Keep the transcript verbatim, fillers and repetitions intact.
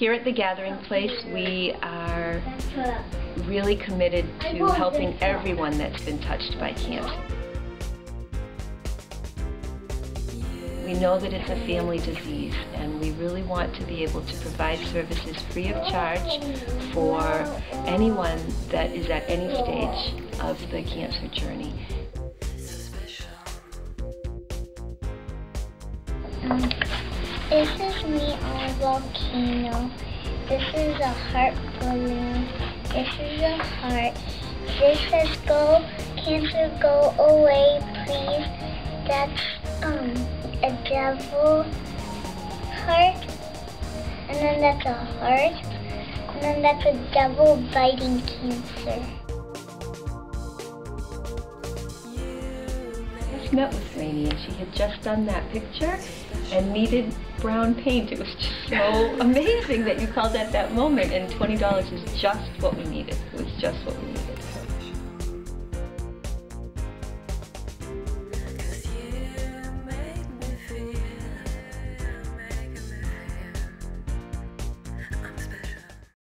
Here at the Gathering Place, we are really committed to helping everyone that's been touched by cancer. We know that it's a family disease, and we really want to be able to provide services free of charge for anyone that is at any stage of the cancer journey. Um, this is me on a volcano. This is a heart balloon. This is a heart. This says go, cancer, go away, please. That's um a devil heart. And then that's a heart. And then that's a devil biting cancer. I just met with Rainey, and she had just done that picture and needed brown paint. It was just so amazing that you called at that moment, and twenty dollars is just what we needed. It was just what we needed.